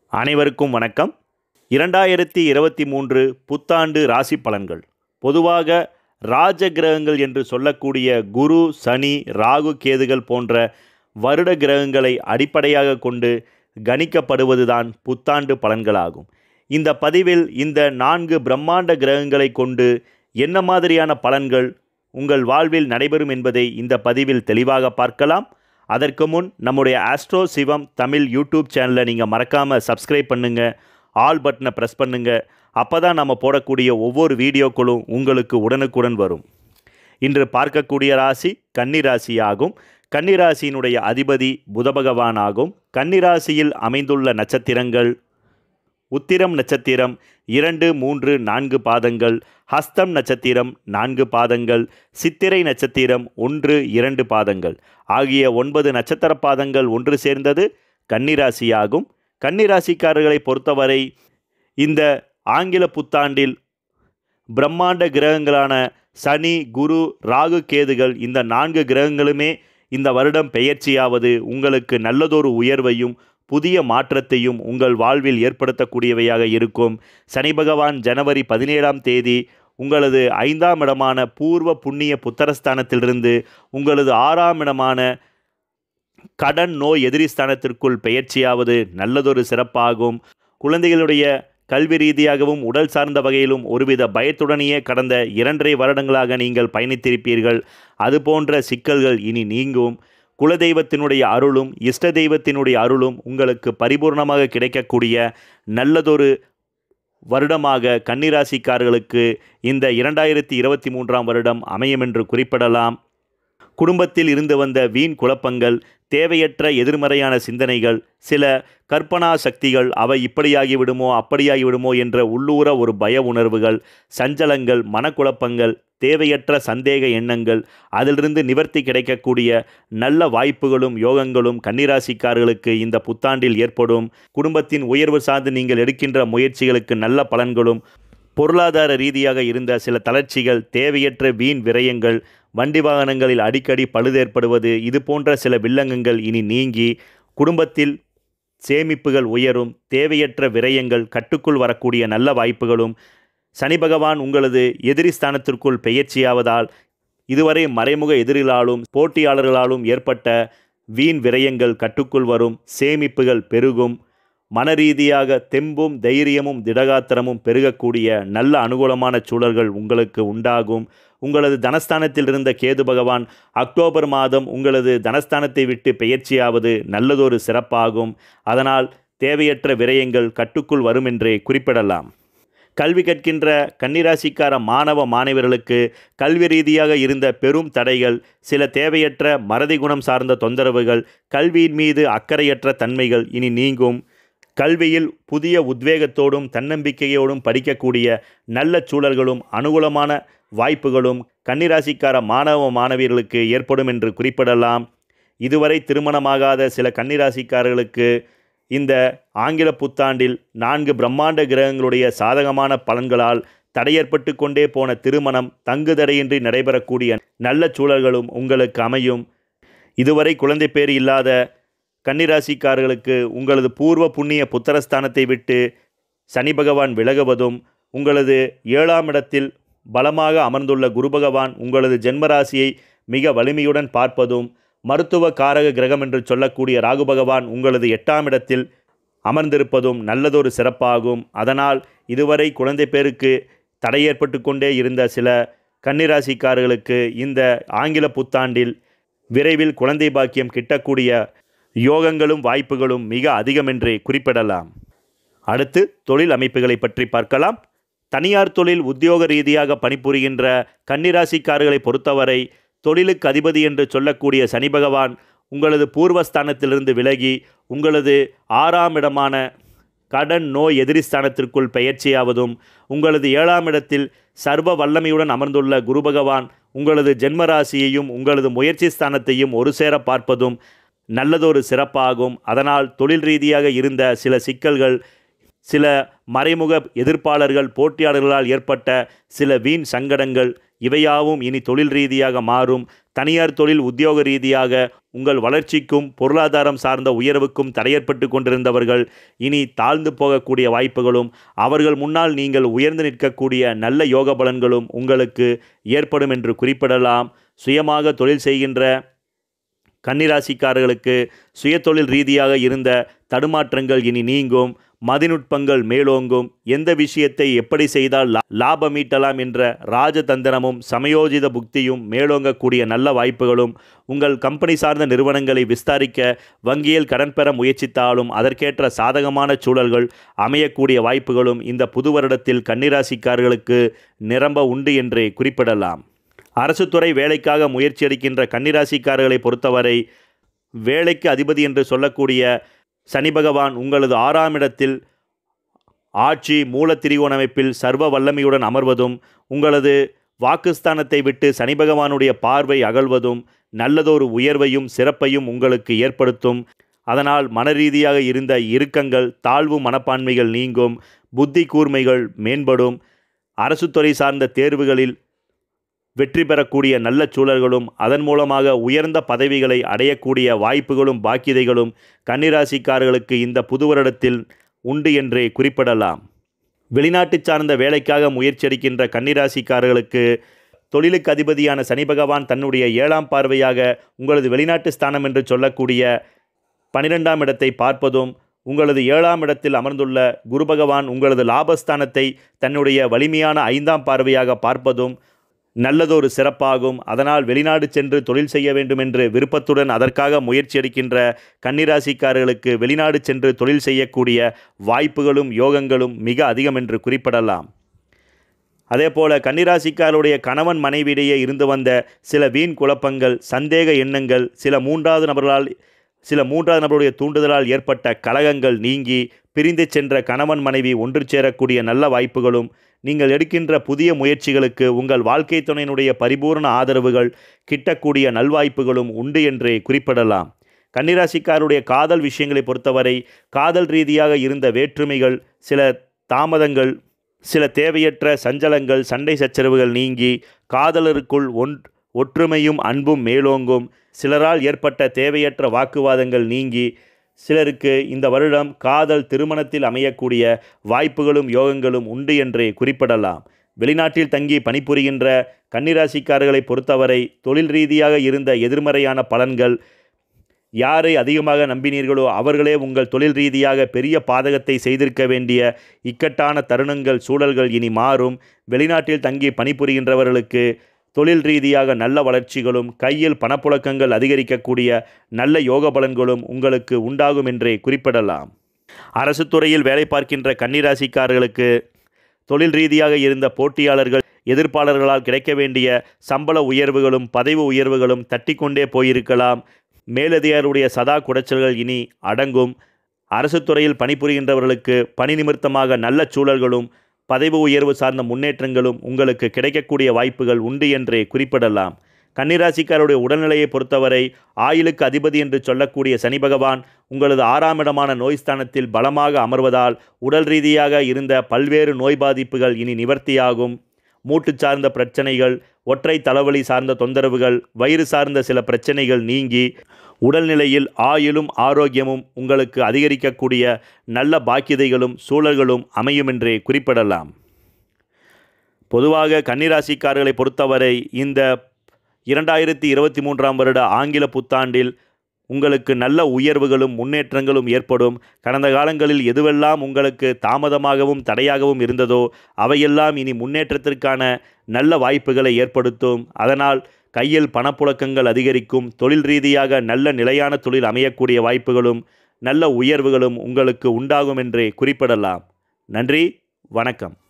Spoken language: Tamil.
அனைவருக்கும் வணக்கம். 2023 புத்தாண்டு ராசி பலன்கள். பொதுவாக ராஜ கிரகங்கள் என்று சொல்லக்கூடிய குரு, சனி, ராகு, கேதுகள் போன்ற வருட கிரகங்களை அடிப்படையாக கொண்டு கணிக்கப்படுவதுதான் புத்தாண்டு பலன்களாகும். இந்த பதிவில் இந்த 4 பிரம்மாண்ட கிரகங்களை கொண்டு என்ன மாதிரியான பலன்கள் உங்கள் வாழ்வில் நடைபெறும் என்பதை இந்த பதிவில் தெளிவாக பார்க்கலாம். அதற்கு முன் நம்முடைய ஆஸ்ட்ரோ சிவம் தமிழ் யூடியூப் சேனலை நீங்கள் மறக்காமல் சப்ஸ்கிரைப் பண்ணுங்கள், ஆல் பட்டனை ப்ரெஸ் பண்ணுங்கள். அப்போ தான் நம்ம போடக்கூடிய ஒவ்வொரு வீடியோக்களும் உங்களுக்கு உடனுக்குடன் வரும். இன்று பார்க்கக்கூடிய ராசி கன்னி ராசி ஆகும். கன்னி ராசியினுடைய அதிபதி புத பகவான் ஆகும். கன்னி ராசியில் அமைந்துள்ள நட்சத்திரங்கள் உத்திரம் நட்சத்திரம் 2, 3, 4 பாதங்கள், ஹஸ்தம் நட்சத்திரம் 4 பாதங்கள், சித்திரை நட்சத்திரம் 1, 2 பாதங்கள் ஆகிய 9 நட்சத்திர பாதங்கள் ஒன்று சேர்ந்தது கன்னிராசியாகும். கன்னிராசிக்காரர்களை பொறுத்தவரை இந்த ஆங்கில புத்தாண்டில் பிரம்மாண்ட கிரகங்களான சனி, குரு, ராகு, கேதுகள் இந்த 4 கிரகங்களுமே இந்த வருடம் பெயர்ச்சியாவது உங்களுக்கு நல்லதொரு உயர்வையும் புதிய மாற்றத்தையும் உங்கள் வாழ்வில் ஏற்படுத்தக்கூடியவையாக இருக்கும். சனி பகவான் ஜனவரி 17ஆம் தேதி உங்களது 5ஆம் இடமான பூர்வ புண்ணிய புத்திரஸ்தானத்திலிருந்து உங்களது 6ஆம் இடமான கடன் நோய் எதிரிஸ்தானத்திற்குள் பெயர்ச்சியாவது நல்லதொரு சிறப்பாகும். குழந்தைகளுடைய கல்வி ரீதியாகவும் உடல் சார்ந்த வகையிலும் ஒருவித பயத்துடனேயே கடந்த 2.5 வருடங்களாக நீங்கள் பயணித்திருப்பீர்கள். அதுபோன்ற சிக்கல்கள் இனி நீங்கும். குலதெய்வத்தினுடைய அருளும் இஷ்ட தெய்வத்தினுடைய அருளும் உங்களுக்கு பரிபூர்ணமாக கிடைக்கக்கூடிய நல்லதொரு வருடமாக கன்னிராசிக்காரர்களுக்கு இந்த 2023ஆம் வருடம் அமையும் என்று குறிப்பிடலாம். குடும்பத்தில் இருந்து வந்த வீண் குழப்பங்கள், தேவையற்ற எதிர்மறையான சிந்தனைகள், சில கற்பனா சக்திகள், அவை இப்படியாகிவிடுமோ அப்படியாகிவிடுமோ என்ற உள்ளூர ஒரு பய உணர்வுகள், சஞ்சலங்கள், மனக்குழப்பங்கள், தேவையற்ற சந்தேக எண்ணங்கள், அதிலிருந்து நிவர்த்தி கிடைக்கக்கூடிய நல்ல வாய்ப்புகளும் யோகங்களும் கன்னிராசிக்காரர்களுக்கு இந்த புத்தாண்டில் ஏற்படும். குடும்பத்தின் உயர்வு சார்ந்து நீங்கள் எடுக்கின்ற முயற்சிகளுக்கு நல்ல பலன்களும், பொருளாதார ரீதியாக இருந்த சில தளர்ச்சிகள், தேவையற்ற வீண் விரயங்கள், வண்டி வாகனங்களில் அடிக்கடி பழுதேற்படுவது, இது போன்ற சில வில்லங்கங்கள் இனி நீங்கி குடும்பத்தில் சேமிப்புகள் உயரும். தேவையற்ற விரயங்கள் கட்டுக்குள் வரக்கூடிய நல்ல வாய்ப்புகளும், சனி பகவான் உங்களது எதிரி ஸ்தானத்திற்குள் பெயர்ச்சியாவதால் இதுவரை மறைமுக எதிரிகளாலும் போட்டியாளர்களாலும் ஏற்பட்ட வீண் விரயங்கள் கட்டுக்குள் வரும். சேமிப்புகள் பெருகும். மனரீதியாக தெம்பும் தைரியமும் திடகாத்திரமும் பெருகக்கூடிய நல்ல அனுகூலமான சூழல்கள் உங்களுக்கு உண்டாகும். உங்களது தனஸ்தானத்தில் இருந்த கேது பகவான் அக்டோபர் மாதம் உங்களது தனஸ்தானத்தை விட்டு பெயர்ச்சியாவது நல்லதொரு சிறப்பாகும். அதனால் தேவையற்ற விரயங்கள் கட்டுக்குள் வரும் என்றே குறிப்பிடலாம். கல்வி கற்கின்ற கன்னிராசிக்கார மாணவ மாணவர்களுக்கு கல்வி ரீதியாக இருந்த பெரும் தடைகள், சில தேவையற்ற மறதி குணம் சார்ந்த தொந்தரவுகள், கல்வியின் மீது அக்கறையற்ற தன்மைகள் இனி நீங்கும். கல்வியில் புதிய உத்வேகத்தோடும் தன்னம்பிக்கையோடும் படிக்கக்கூடிய நல்ல சூழல்களும் அனுகூலமான வாய்ப்புகளும் கன்னிராசிக்கார மாணவ மாணவியர்களுக்கு ஏற்படும் என்று குறிப்பிடலாம். இதுவரை திருமணமாகாத சில கன்னிராசிக்காரர்களுக்கு இந்த ஆங்கில புத்தாண்டில் 4 பிரம்மாண்ட கிரகங்களுடைய சாதகமான பலன்களால் தடையேற்பட்டு கொண்டே போன திருமணம் தங்குதடையின்றி நடைபெறக்கூடிய நல்ல சூழல்களும் உங்களுக்கு அமையும். இதுவரை குழந்தை பேர் இல்லாத கன்னிராசிக்காரர்களுக்கு உங்களது பூர்வ புண்ணிய புத்திரஸ்தானத்தை விட்டு சனி பகவான் விலகுவதும், உங்களது 7ஆம் இடத்தில் பலமாக அமர்ந்துள்ள குரு பகவான் உங்களது ஜென்மராசியை மிக வலிமையுடன் பார்ப்பதும், மருத்துவ காரக கிரகம் என்று சொல்லக்கூடிய ராகு பகவான் உங்களது 8ஆம் இடத்தில் அமர்ந்திருப்பதும் நல்லதொரு சிறப்பாகும். அதனால் இதுவரை குழந்தை பேருக்கு தடை ஏற்பட்டு கொண்டே இருந்த சில கன்னிராசிக்காரர்களுக்கு இந்த ஆங்கில புத்தாண்டில் விரைவில் குழந்தை பாக்கியம் கிட்டக்கூடிய யோகங்களும் வாய்ப்புகளும் மிக அதிகம் என்றே குறிப்பிடலாம். அடுத்து தொழில் அமைப்புகளை பற்றி பார்க்கலாம். தனியார் தொழில் உத்தியோக ரீதியாக பணிபுரிகின்ற கன்னிராசிக்காரர்களை பொறுத்தவரை தொழிலுக்கு அதிபதி என்று சொல்லக்கூடிய சனி பகவான் உங்களது பூர்வஸ்தானத்திலிருந்து விலகி உங்களது 6ஆம் இடமான கடன் நோய் எதிரிஸ்தானத்திற்குள் பெயர்ச்சியாவதும், உங்களது 7ஆம் இடத்தில் சர்வ வல்லமையுடன் அமர்ந்துள்ள குரு பகவான் உங்களது ஜென்மராசியையும் உங்களது முயற்சி ஸ்தானத்தையும் ஒரு சேர பார்ப்பதும் நல்லதொரு சிறப்பாகும். அதனால் தொழில் ரீதியாக இருந்த சில சிக்கல்கள் சில மறைமுக எதிர்ப்பாளர்கள், போட்டியாளர்களால் ஏற்பட்ட சில வீண் சங்கடங்கள் இவையாவும் இனி தொழில் ரீதியாக மாறும். தனியார் தொழில் உத்தியோக ரீதியாக உங்கள் வளர்ச்சிக்கும் பொருளாதாரம் சார்ந்த உயர்வுக்கும் தடையற்பட்டு கொண்டிருந்தவர்கள் இனி தாழ்ந்து போகக்கூடிய வாய்ப்புகளும், அவர்கள் முன்னால் நீங்கள் உயர்ந்து நிற்கக்கூடிய நல்ல யோக பலன்களும் உங்களுக்கு ஏற்படும் என்று குறிப்பிடலாம். சுயமாக தொழில் செய்கின்ற கன்னிராசிக்காரர்களுக்கு சுயதொழில் ரீதியாக இருந்த தடுமாற்றங்கள் இனி நீங்கும். மதிநுட்பங்கள் மேலோங்கும். எந்த விஷயத்தை எப்படி செய்தால் லாபம் ஈட்டலாம் என்ற ராஜதந்திரமும் சமயோஜித புக்தியும் மேலோங்கக்கூடிய நல்ல வாய்ப்புகளும், உங்கள் கம்பெனி சார்ந்த நிறுவனங்களை விஸ்தரிக்க வங்கியில் கடன் பெற முயற்சித்தாலும் அதற்கேற்ற சாதகமான சூழல்கள் அமையக்கூடிய வாய்ப்புகளும் இந்த புது வருடத்தில் கன்னிராசிக்காரர்களுக்கு நிரம்ப உண்டு என்றே குறிப்பிடலாம். அரசுத்துறை வேலைக்காக முயற்சி எடுக்கின்ற கன்னிராசிக்காரர்களை பொறுத்தவரை வேலைக்கு அதிபதி என்று சொல்லக்கூடிய சனி பகவான் உங்களது 6ஆம் இடத்தில் ஆட்சி மூல திரிகோண அமைப்பில் சர்வ வல்லமையுடன் அமர்வதும், உங்களது வாக்குஸ்தானத்தை விட்டு சனி பகவானுடைய பார்வை அகழ்வதும் நல்லதொரு உயர்வையும் சிறப்பையும் உங்களுக்கு ஏற்படுத்தும். அதனால் மனரீதியாக இருந்த இறுக்கங்கள், தாழ்வு மனப்பான்மைகள் நீங்கும். புத்தி கூர்மைகள் மேம்படும். அரசுத்துறை சார்ந்த தேர்வுகளில் வெற்றி பெறக்கூடிய நல்ல சூழல்களும், அதன் மூலமாக உயர்ந்த பதவிகளை அடையக்கூடிய வாய்ப்புகளும் பாக்கியதைகளும் கன்னிராசிக்காரர்களுக்கு இந்த புது வருடத்தில் உண்டு என்றே குறிப்பிடலாம். வெளிநாட்டு சார்ந்த வேலைக்காக முயற்சி எடுக்கின்ற கன்னிராசிக்காரர்களுக்கு தொழிலுக்கு அதிபதியான சனி பகவான் தன்னுடைய 7ஆம் பார்வையாக உங்களது வெளிநாட்டு ஸ்தானம் என்று சொல்லக்கூடிய 12ஆம் இடத்தை பார்ப்பதும், உங்களது 7ஆம் இடத்தில் அமர்ந்துள்ள குரு பகவான் உங்களது லாபஸ்தானத்தை தன்னுடைய வலிமையான 5ஆம் பார்வையாக பார்ப்பதும் நல்லதொரு சிறப்பாகும். அதனால் வெளிநாடு சென்று தொழில் செய்ய வேண்டும் என்று விருப்பத்துடன் அதற்காக முயற்சி எடுக்கின்ற கன்னிராசிக்காரர்களுக்கு வெளிநாடு சென்று தொழில் செய்யக்கூடிய வாய்ப்புகளும் யோகங்களும் மிக அதிகம் என்று குறிப்பிடலாம். அதேபோல கன்னிராசிக்காரருடைய கணவன் மனைவியிடையே இருந்து வந்த சில வீண் குழப்பங்கள், சந்தேக எண்ணங்கள், சில மூன்றாவது நபருடைய தூண்டுதலால் ஏற்பட்ட கலகங்கள் நீங்கி பிரிந்து சென்ற கணவன் மனைவி ஒன்று சேரக்கூடிய நல்ல வாய்ப்புகளும், நீங்கள் எடுக்கின்ற புதிய முயற்சிகளுக்கு உங்கள் வாழ்க்கை துணையினுடைய பரிபூர்ண ஆதரவுகள் கிட்டக்கூடிய நல்வாய்ப்புகளும் உண்டு என்றே குறிப்பிடலாம். கன்னிராசிக்காருடைய காதல் விஷயங்களை பொறுத்தவரை காதல் ரீதியாக இருந்த வேற்றுமைகள், சில தாமதங்கள், சில தேவையற்ற சஞ்சலங்கள், சண்டை சச்சரவுகள் நீங்கி காதலருக்குள் ஒற்றுமையும் அன்பும் மேலோங்கும். சிலரால் ஏற்பட்ட தேவையற்ற வாக்குவாதங்கள் நீங்கி சிலருக்கு இந்த வருடம் காதல் திருமணத்தில் அமையக்கூடிய வாய்ப்புகளும் யோகங்களும் உண்டு என்றே குறிப்பிடலாம். வெளிநாட்டில் தங்கி பணிபுரிகின்ற கன்னிராசிக்காரர்களை பொறுத்தவரை தொழில் ரீதியாக இருந்த எதிர்மறையான பலன்கள், யாரை அதிகமாக நம்பினீர்களோ அவர்களே உங்கள் தொழில் ரீதியாக பெரிய பாதகத்தை செய்திருக்க வேண்டிய இக்கட்டான தருணங்கள், சூழல்கள் இனி மாறும். வெளிநாட்டில் தங்கி பணிபுரிகின்றவர்களுக்கு தொழில் ரீதியாக நல்ல வளர்ச்சிகளும், கையில் பணப்புழக்கங்கள் அதிகரிக்கக்கூடிய நல்ல யோக பலன்களும் உங்களுக்கு உண்டாகும் என்றே குறிப்பிடலாம். அரசு துறையில் வேலை பார்க்கின்ற கன்னிராசிக்காரர்களுக்கு தொழில் ரீதியாக இருந்த போட்டியாளர்கள், எதிர்ப்பாளர்களால் கிடைக்க வேண்டிய சம்பள உயர்வுகளும் பதவி உயர்வுகளும் தட்டி கொண்டே போயிருக்கலாம். மேலதிகாரியுடைய சதா குடைச்சல்கள் இனி அடங்கும். அரசு துறையில் பணிபுரிகின்றவர்களுக்கு பணி நிமித்தமாக நல்ல சூழல்களும் பதவி உயர்வு சார்ந்த முன்னேற்றங்களும் உங்களுக்கு கிடைக்கக்கூடிய வாய்ப்புகள் உண்டு என்றே குறிப்பிடலாம். கன்னிராசிக்காருடைய உடல்நிலையை பொறுத்தவரை ஆயுளுக்கு அதிபதி என்று சொல்லக்கூடிய சனி பகவான் உங்களது 6ஆம் இடமான நோய்ஸ்தானத்தில் பலமாக அமர்வதால் உடல் ரீதியாக இருந்த பல்வேறு நோய் பாதிப்புகள் இனி நிவர்த்தியாகும். மூட்டு சார்ந்த பிரச்சனைகள், ஒற்றை தலைவலி சார்ந்த தொந்தரவுகள், வயிறு சார்ந்த சில பிரச்சனைகள் நீங்கி உடல்நிலையில் ஆயுளும் ஆரோக்கியமும் உங்களுக்கு அதிகரிக்கக்கூடிய நல்ல பாக்கியதைகளும் சூழல்களும் அமையும் என்றே குறிப்பிடலாம். பொதுவாக கன்னிராசிக்காரர்களை பொறுத்தவரை இந்த 2023ஆம் வருட ஆங்கில புத்தாண்டில் உங்களுக்கு நல்ல உயர்வுகளும் முன்னேற்றங்களும் ஏற்படும். கடந்த காலங்களில் எதுவெல்லாம் உங்களுக்கு தாமதமாகவும் தடையாகவும் இருந்ததோ அவையெல்லாம் இனி முன்னேற்றத்திற்கான நல்ல வாய்ப்புகளை ஏற்படுத்தும். அதனால் கையில் பணப்புழக்கங்கள் அதிகரிக்கும். தொழில் ரீதியாக நல்ல நிலையான தொழில் அமையக்கூடிய வாய்ப்புகளும் நல்ல உயர்வுகளும் உங்களுக்கு உண்டாகும் என்றே குறிப்பிடலாம். நன்றி, வணக்கம்.